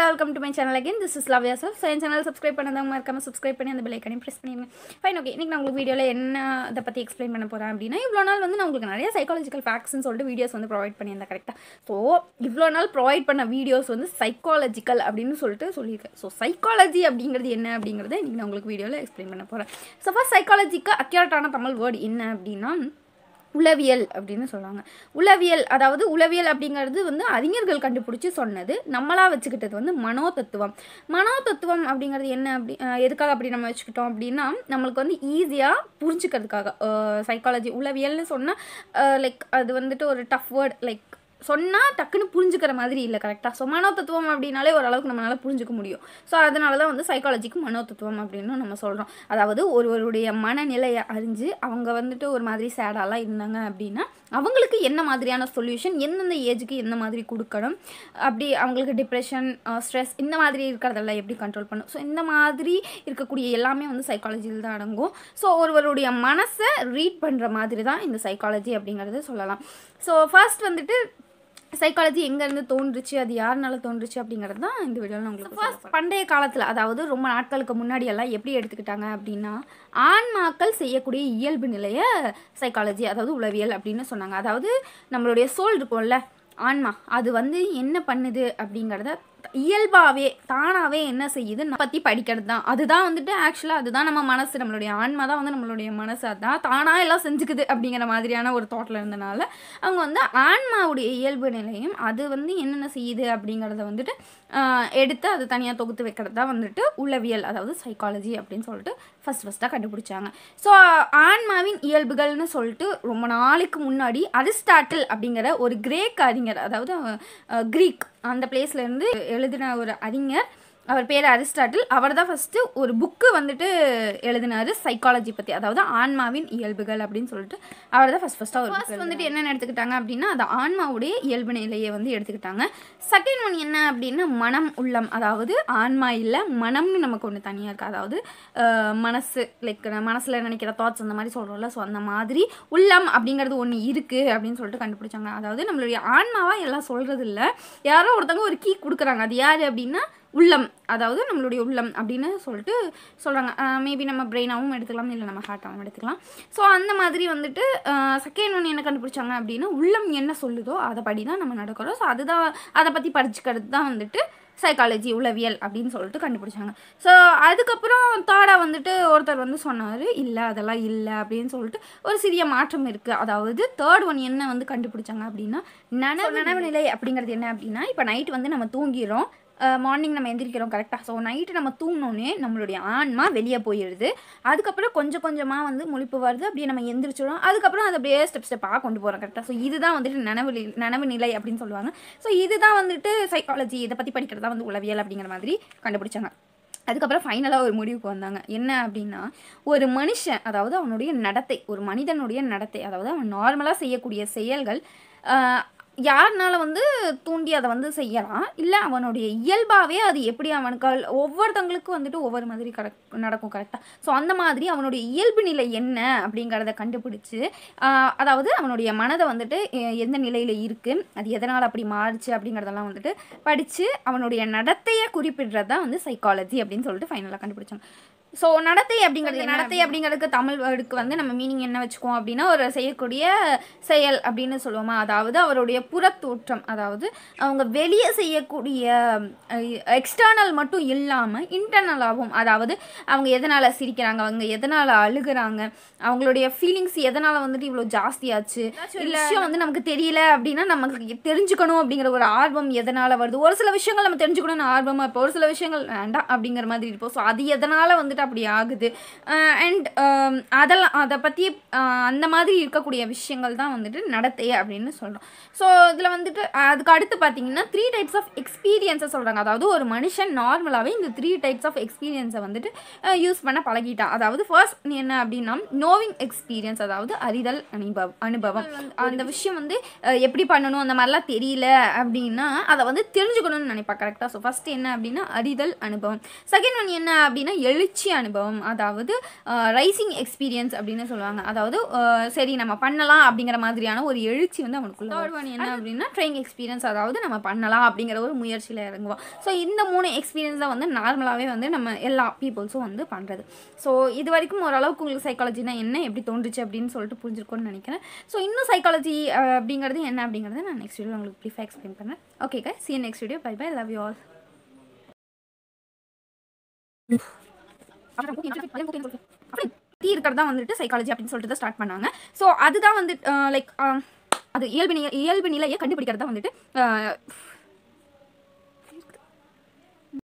welcome to my channel again. This is Love Yourself. So, in channel subscribe பண்ணாதவங்க மறக்காம subscribe பண்ணி அந்த bell icon press பண்ணிருங்க. Fine, okay. இன்னைக்கு நான் உங்களுக்கு வீடியோல என்ன அத பத்தி எக்ஸ்பிளைன் பண்ண போறேன் அப்படினா இவ்ளோ நாள் வந்து நான் உங்களுக்கு நிறைய psychological facts ன்னு சொல்லிட்டு வீடியோஸ் வந்து ப்ரொவைட் பண்ணியிருந்தேன் கரெக்ட்டா. சோ, இவ்ளோ நாள் ப்ரொவைட் பண்ண வீடியோஸ் வந்து psychological அப்படினு சொல்லிட்டு சொல்லிருக்கேன். சோ, psychology அப்படிங்கிறது என்ன அப்படிங்கறதை இன்னைக்கு நான் உங்களுக்கு வீடியோல எக்ஸ்பிளைன் பண்ண போறேன். So, first psychology-க்கு அக்யூரேட்டான தமிழ் வேர்ட் என்ன அப்படினா உளவியல் அப்படினு சொல்றாங்க. உளவியல் அதாவது உளவியல் அப்படிங்கிறது வந்து அறிஞர்கள் கண்டுபிடிச்சு சொன்னது. நம்மளா வச்சுக்கிட்டது வந்து மனோதத்துவம். மனோதத்துவம் அப்படிங்கிறது என்ன அப்படி எதுக்காக அப்படி நம்ம வச்சுக்கிட்டோம் அப்படின்னா நமக்கு வந்து ஈஸியா புரிஞ்சுக்கிறதுக்காக சைக்காலஜி உளவியல்னு சொன்னா லைக் அது வந்துட்டு ஒரு டஃப் வேர்ட் லைக் சொன்னா டக்குன்னு புரிஞ்சுக்கிற மாதிரி இல்லை கரெக்டாக. ஸோ மனோதத்துவம் அப்படின்னாலே ஓரளவுக்கு நம்மளால புரிஞ்சுக்க முடியும். ஸோ அதனால தான் வந்து சைக்காலஜிக்கு மனோதத்துவம் அப்படின்னு நம்ம சொல்கிறோம். அதாவது ஒருவருடைய மனநிலையை அறிஞ்சு அவங்க வந்துட்டு ஒரு மாதிரி சேடாலாம் இருந்தாங்க அப்படின்னா அவங்களுக்கு என்ன மாதிரியான சொல்யூஷன் எந்தெந்த ஏஜுக்கு என்ன மாதிரி கொடுக்கணும், அப்படி அவங்களுக்கு டிப்ரெஷன் ஸ்ட்ரெஸ் இந்த மாதிரி இருக்கிறதெல்லாம் எப்படி கண்ட்ரோல் பண்ணும். ஸோ இந்த மாதிரி இருக்கக்கூடிய எல்லாமே வந்து சைக்காலஜியில் தான் அடங்கும். ஸோ ஒருவருடைய மனசை ரீட் பண்ணுற மாதிரி தான் இந்த சைக்காலஜி அப்படிங்கிறது சொல்லலாம். ஸோ ஃபர்ஸ்ட் வந்துட்டு சைக்காலஜி எங்கேருந்து தோன்றுச்சு, அது யாருனால தோன்றுச்சு அப்படிங்கிறது தான் இந்த வீடியோவில் நான் உங்களுக்கு ஃபர்ஸ்ட் பண்டைய காலத்தில் அதாவது ரொம்ப நாட்களுக்கு முன்னாடியெல்லாம் எப்படி எடுத்துக்கிட்டாங்க அப்படின்னா ஆன்மாக்கள் செய்யக்கூடிய இயல்பு நிலையை சைக்காலஜி அதாவது உளவியல் அப்படின்னு சொன்னாங்க. அதாவது நம்மளுடைய சோல் இருக்கும்ல ஆன்மா அது வந்து என்ன பண்ணுது அப்படிங்கிறத இயல்பாகவே தானாகவே என்ன செய்யுது பற்றி படிக்கிறது தான். அதுதான் வந்துட்டு ஆக்சுவலாக அதுதான் நம்ம மனசு, நம்மளுடைய ஆன்மா தான் வந்து நம்மளுடைய மனசு அதான் தானாக எல்லாம் செஞ்சுக்குது அப்படிங்கிற மாதிரியான ஒரு தாட்டில் இருந்தனால அவங்க வந்து ஆன்மாவுடைய இயல்பு நிலையும் அது வந்து என்னென்ன செய்யுது அப்படிங்கிறத வந்துட்டு எடுத்து அது தனியாக தொகுத்து வைக்கிறது தான் வந்துட்டு உளவியல் அதாவது சைக்காலஜி அப்படின்னு சொல்லிட்டு ஃபஸ்ட்டாக கண்டுபிடிச்சாங்க. ஸோ ஆன்மாவின் இயல்புகள்னு சொல்லிட்டு ரொம்ப நாளைக்கு முன்னாடி அரிஸ்டாட்டில் அப்படிங்கிற ஒரு கிரேக் அறிஞர் அதாவது கிரீக் அந்த பிளேஸ்லேருந்து எழுதின ஒரு அறிஞர், அவர் பேர் அரிஸ்டாட்டில், அவர் தான் ஃபஸ்ட்டு ஒரு புக்கு வந்துட்டு எழுதினார் சைக்காலஜி பற்றி அதாவது ஆன்மாவின் இயல்புகள் அப்படின்னு சொல்லிட்டு அவர் தான் ஃபஸ்ட்டாக ஒரு ஃபர்ஸ்ட் வந்துட்டு என்னென்ன எடுத்துக்கிட்டாங்க அப்படின்னா அது ஆன்மாவுடைய இயல்பு நிலையை வந்து எடுத்துக்கிட்டாங்க. செகண்ட் ஒன் என்ன அப்படின்னா மனம் உள்ளம் அதாவது ஆன்மா இல்லை மனம்னு நமக்கு ஒன்று தனியாக இருக்குது. அதாவது மனசு லைக் மனசில் நினைக்கிற தாட்ஸ் அந்த மாதிரி சொல்கிறோம்ல. ஸோ அந்த மாதிரி உள்ளம் அப்படிங்கிறது ஒன்று இருக்குது அப்படின்னு சொல்லிட்டு கண்டுபிடிச்சாங்க. அதாவது நம்மளுடைய ஆன்மாவாக எல்லாம் சொல்கிறது இல்லை, யாரோ ஒருத்தவங்க ஒரு கீ கொடுக்குறாங்க. அது யார் அப்படின்னா உள்ளம் அதாவது நம்மளுடைய உள்ளம் அப்படின்னு சொல்லிட்டு சொல்கிறாங்க. மேபி நம்ம பிரெயினாகவும் எடுத்துக்கலாம் இல்லை நம்ம ஹார்ட்டாகவும் எடுத்துக்கலாம். ஸோ அந்த மாதிரி வந்துட்டு செகண்ட் ஒன்று என்ன கண்டுபிடிச்சாங்க அப்படின்னா உள்ளம் என்ன சொல்லுதோ அதை படி தான் நம்ம நடக்கிறோம். ஸோ அதுதான் அதை பற்றி படிச்சுக்கிறது தான் வந்துட்டு சைக்காலஜி உளவியல் அப்படின்னு சொல்லிட்டு கண்டுபிடிச்சாங்க. ஸோ அதுக்கப்புறம் தேர்டாக வந்துட்டு ஒருத்தர் வந்து சொன்னார் இல்லை அதெல்லாம் இல்லை அப்படின்னு சொல்லிட்டு ஒரு சிறிய மாற்றம் இருக்குது. அதாவது தேர்ட் ஒன் என்ன வந்து கண்டுபிடிச்சாங்க அப்படின்னா நனவு நிலை அப்படிங்கிறது என்ன அப்படின்னா இப்போ நைட் வந்து நம்ம தூங்கிடுறோம், மார்னிங் நம்ம எந்திரிக்கிறோம் கரெக்டாக. ஸோ நைட்டு நம்ம தூங்கினோன்னே நம்மளுடைய ஆன்மா வெளியே போயிடுது, அதுக்கப்புறம் கொஞ்சம் கொஞ்சமாக வந்து முழிப்பு வருது, அப்படியே நம்ம எந்திரிச்சிடும், அதுக்கப்புறம் அதை அப்படியே ஸ்டெப்பாக கொண்டு போகிறோம் கரெக்டாக. ஸோ இதுதான் வந்துட்டு நனவு நிலை அப்படின்னு சொல்லுவாங்க. ஸோ இதுதான் வந்துட்டு சைக்காலஜி இதை பற்றி படிக்கிறதா வந்து உளவியல் அப்படிங்கிற மாதிரி கண்டுபிடிச்சாங்க. அதுக்கப்புறம் ஃபைனலாக ஒரு முடிவுக்கு வந்தாங்க. என்ன அப்படின்னா ஒரு மனுஷன் அதாவது அவனுடைய நடத்தை ஒரு மனிதனுடைய நடத்தை அதாவது அவன் நார்மலாக செய்யக்கூடிய செயல்கள் யாருனால வந்து தூண்டி அதை வந்து செய்யலாம், இல்லை அவனுடைய இயல்பாகவே அது எப்படி அவனுக்கு ஒவ்வொருத்தவங்களுக்கும் வந்துட்டு ஒவ்வொரு மாதிரி நடக்கும் கரெக்டாக. ஸோ அந்த மாதிரி அவனுடைய இயல்பு நிலை என்ன அப்படிங்கிறத கண்டுபிடிச்சி அதாவது அவனுடைய மனதை வந்துட்டு எந்த நிலையில் இருக்குது அது எதனால் அப்படி மாறுச்சு அப்படிங்கிறதெல்லாம் வந்துட்டு படித்து அவனுடைய நடத்தையை குறிப்பிடுறது தான் வந்து சைக்காலஜி அப்படின்னு சொல்லிட்டு ஃபைனலாக கண்டுபிடிச்சாங்க. ஸோ நடத்தை அப்படிங்கிறதுக்கு தமிழ் வேர்டுக்கு வந்து நம்ம மீனிங் என்ன வச்சுக்குவோம் அப்படின்னா ஒரு செய்யக்கூடிய செயல் அப்படின்னு சொல்லுவோமா. அதாவது அவருடைய புறத்தோற்றம் அதாவது அவங்க வெளியே செய்யக்கூடிய எக்ஸ்டர்னல் மட்டும் இல்லாமல் இன்டர்னலாகவும் அதாவது அவங்க எதனால் சிரிக்கிறாங்க, அவங்க எதனால் அழுகிறாங்க, அவங்களுடைய ஃபீலிங்ஸ் எதனால் வந்துட்டு இவ்வளோ ஜாஸ்தியாச்சு, இல்லை விஷயம் வந்து நமக்கு தெரியல அப்படின்னா நமக்கு தெரிஞ்சுக்கணும் அப்படிங்கிற ஒரு ஆர்வம் எதனால் வருது. ஒரு சில விஷயங்கள் நம்ம தெரிஞ்சுக்கணும்னு ஆர்வமாக இப்போ ஒரு சில விஷயங்கள் வேண்டாம் அப்படிங்கிற மாதிரி இருப்போம். ஸோ அது எதனால் வந்துட்டு அப்படி ஆகுது அண்ட் அதெல்லாம் அதை பற்றி அந்த மாதிரி இருக்கக்கூடிய விஷயங்கள் தான் வந்துட்டு நடத்தை அப்படின்னு சொல்கிறோம். ஸோ இதில் வந்துட்டு அதுக்கு அடுத்து பார்த்தீங்கன்னா 3 types ஆஃப் எக்ஸ்பீரியன்ஸை சொல்கிறாங்க. அதாவது ஒரு மனுஷன் நார்மலாகவே இந்த 3 types ஆஃப் எக்ஸ்பீரியன்ஸை வந்துட்டு யூஸ் பண்ண பழகிட்டான். அதாவது ஃபர்ஸ்ட் என்ன அப்படின்னா நோவிங் எக்ஸ்பீரியன்ஸ் அதாவது அறிதல் அனுபவம். அந்த விஷயம் வந்து எப்படி பண்ணணும் அந்த மாதிரிலாம் தெரியல அப்படின்னா அதை வந்து தெரிஞ்சுக்கணும்னு நினைப்பா கரெக்டாக. ஸோ ஃபர்ஸ்ட் என்ன அப்படின்னா அறிதல் அனுபவம். செகண்ட் ஒன் என்ன அப்படின்னா எழுச்சி எழுச்சி அனுபவம், அதாவது ரைசிங் எக்ஸ்பீரியன்ஸ் அப்படின்னு சொல்லுவாங்க. அதாவது சரி நம்ம பண்ணலாம் அப்படிங்கிற மாதிரியான ஒரு எழுச்சி வந்து அவனுக்குள்ள. தேர்ட் ஒன் என்ன அப்படின்னா ட்ரைங் எக்ஸ்பீரியன்ஸ், அதாவது நம்ம பண்ணலாம் அப்படிங்கிற ஒரு முயற்சியில் இறங்குவோம். ஸோ இந்த 3 எக்ஸ்பீரியன்ஸ் தான் வந்து நார்மலாகவே வந்து நம்ம எல்லா பீப்புள்ஸும் வந்து பண்ணுறது. ஸோ இது வரைக்கும் ஓரளவுக்கு உங்களுக்கு சைக்காலஜினா என்ன, எப்படி தோன்றுச்சு அப்படின்னு சொல்லிட்டு புரிஞ்சிருக்கும்னு நினைக்கிறேன். ஸோ இன்னும் சைக்காலஜி அப்படிங்கிறது என்ன அப்படிங்கிறத நான் நெக்ஸ்ட் வீடியோ உங்களுக்கு ப்ரீஃபாக எக்ஸ்பிளைன் பண்ணுறேன். Okay guys, see you next video. Bye bye, love you all. Tea இருக்கிறதா வந்துட்டு சைக்காலஜி அப்படின்னு சொல்லிட்டு தான் ஸ்டார்ட் பண்ணாங்க. ஸோ அதுதான் வந்து லைக் அது இயல்பு நிலையை கண்டுபிடிக்கிறதா வந்துட்டு